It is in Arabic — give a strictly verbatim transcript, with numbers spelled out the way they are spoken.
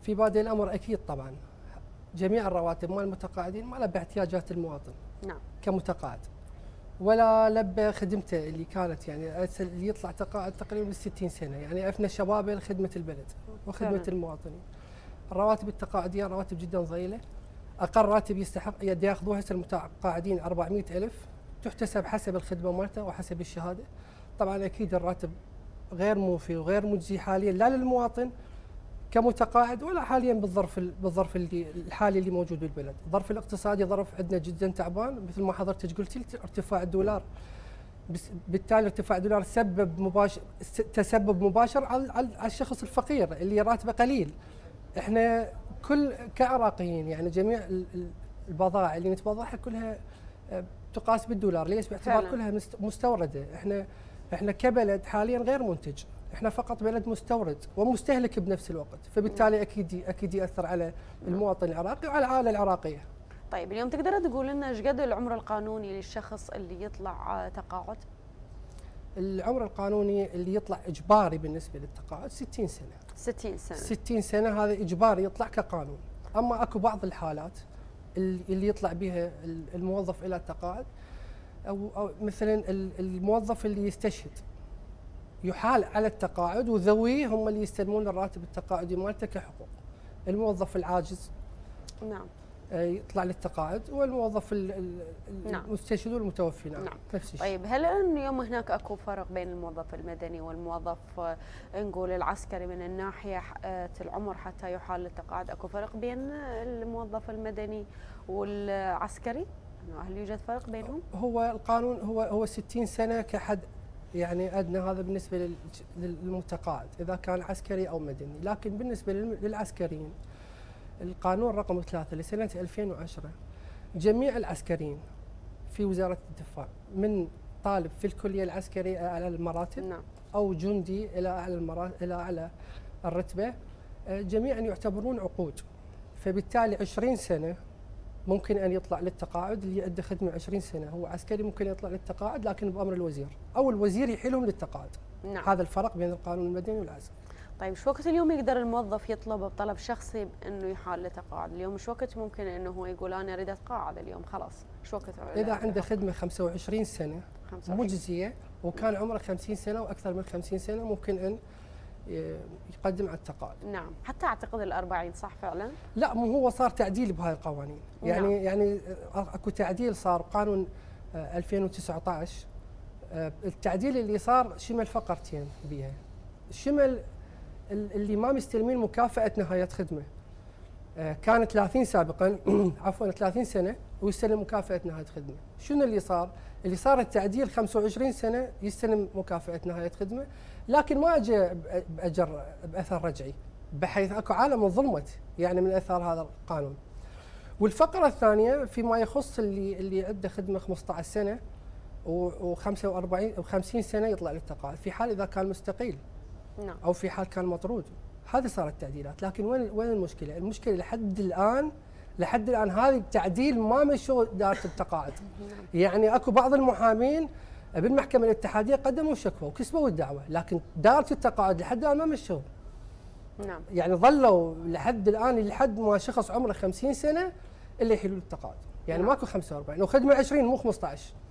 في بادئ الامر اكيد طبعا جميع الرواتب مال المتقاعدين ما لبى احتياجات المواطن نعم كمتقاعد، ولا لبى خدمته اللي كانت يعني اللي يطلع تقاعد تقريبا ستين سنه، يعني افنى شبابه لخدمه البلد وخدمه فعلا المواطنين. الرواتب التقاعديه رواتب جدا ضئيله، اقل راتب يستحق ياخذوها هسه المتقاعدين أربعمئة ألف، تحتسب حسب الخدمه مالته وحسب الشهاده. طبعا اكيد الراتب غير موفي وغير مجزي حاليا لا للمواطن كمتقاعد ولا حاليا بالظرف بالظرف اللي الحالي اللي موجود بالبلد. الظرف الاقتصادي ظرف عندنا جدا تعبان مثل ما حضرتك قلتي، ارتفاع الدولار، بالتالي ارتفاع الدولار سبب مباشر تسبب مباشر على على الشخص الفقير اللي راتبه قليل. احنا كل كعراقيين يعني جميع البضائع اللي نتبضعها كلها تقاس بالدولار، ليش؟ باعتبار فعلا. كلها مستورده. احنا احنا كبلد حاليا غير منتج، احنا فقط بلد مستورد ومستهلك بنفس الوقت، فبالتالي اكيد اكيد ياثر على المواطن العراقي وعلى العائله العراقيه. طيب اليوم تقدر تقول لنا ايش قد العمر القانوني للشخص اللي يطلع تقاعد؟ العمر القانوني اللي يطلع اجباري بالنسبه للتقاعد ستين سنه. ستين سنه. ستين سنه هذا اجباري يطلع كقانون، اما اكو بعض الحالات اللي يطلع بها الموظف الى التقاعد او او مثلا الموظف اللي يستشهد يحال على التقاعد وذويه هم اللي يستلمون الراتب التقاعدي مالته كحقوق. الموظف العاجز نعم يطلع للتقاعد، والموظف المستشهد والمتوفي نعم, نعم. نفس الشيء. طيب هل اليوم هناك اكو فرق بين الموظف المدني والموظف نقول العسكري من الناحيه العمر حتى يحال للتقاعد؟ اكو فرق بين الموظف المدني والعسكري؟ هل يوجد فرق بينهم؟ هو القانون هو هو ستين سنه كحد يعني ادنى، هذا بالنسبه للمتقاعد اذا كان عسكري او مدني، لكن بالنسبه للعسكريين القانون رقم ثلاثة لسنه ألفين وعشرة جميع العسكريين في وزاره الدفاع من طالب في الكليه العسكريه اعلى المراتب نعم. او جندي الى اعلى المراتب الى اعلى الرتبه جميعا يعتبرون عقود، فبالتالي عشرين سنه ممكن ان يطلع للتقاعد. اللي ادى خدمه عشرين سنه هو عسكري ممكن يطلع للتقاعد لكن بامر الوزير او الوزير يحيلهم للتقاعد. نعم. هذا الفرق بين القانون المدني والعسكري. طيب شو وقت اليوم يقدر الموظف يطلب بطلب شخصي انه يحال لتقاعد؟ اليوم شو وقت ممكن انه هو يقول انا اريد اتقاعد اليوم خلاص؟ شو وقت؟ اذا عنده خدمه خمسة وعشرين سنه خمسة وعشرين مجزيه وكان عمره خمسين سنه واكثر من خمسين سنه ممكن ان يقدم على التقاعد. نعم، حتى اعتقد الأربعين صح فعلا؟ لا مو هو صار تعديل بهاي القوانين، يعني نعم. يعني اكو تعديل صار قانون ألفين وتسعة عشر. التعديل اللي صار شمل فقرتين بها، شمل اللي ما مستلمين مكافأة نهاية خدمة. كان ثلاثين سابقا عفوا ثلاثين سنة ويستلم مكافأة نهاية خدمة. شنو اللي صار؟ اللي صار التعديل خمسة وعشرين سنة يستلم مكافأة نهاية خدمة، لكن ما اجى باجر باثر رجعي، بحيث اكو عالم انظلمت يعني من اثار هذا القانون. والفقرة الثانية فيما يخص اللي اللي عنده خدمة خمسة عشر سنة وخمسة وأربعين وخمسين سنة يطلع للتقاعد في حال اذا كان مستقيل. نعم. او في حال كان مطرود. هذه صارت تعديلات، لكن وين وين المشكله؟ المشكله لحد الان لحد الان هذا التعديل ما مشوا دائره التقاعد. يعني اكو بعض المحامين بالمحكمه الاتحاديه قدموا شكوى وكسبوا الدعوه، لكن دائره التقاعد لحد الان ما مشوا. نعم. يعني ظلوا لحد الان لحد ما شخص عمره خمسين سنه اللي يحلوا التقاعد، يعني نعم. ماكو خمسة وأربعين وخدمه عشرين مو خمسة عشر.